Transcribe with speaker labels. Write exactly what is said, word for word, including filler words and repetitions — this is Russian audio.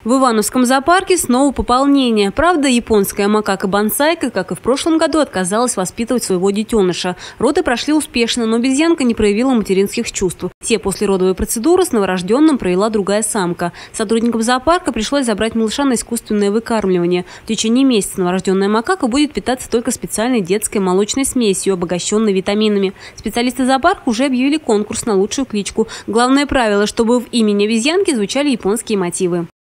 Speaker 1: В Ивановском зоопарке снова пополнение. Правда, японская макака-бонсайка, как и в прошлом году, отказалась воспитывать своего детеныша. Роды прошли успешно, но обезьянка не проявила материнских чувств. Все послеродовые процедуры с новорожденным провела другая самка. Сотрудникам зоопарка пришлось забрать малыша на искусственное выкармливание. В течение месяца новорожденная макака будет питаться только специальной детской молочной смесью, обогащенной витаминами. Специалисты зоопарка уже объявили конкурс на лучшую кличку. Главное правило, чтобы в имени обезьянки звучали японские мотивы.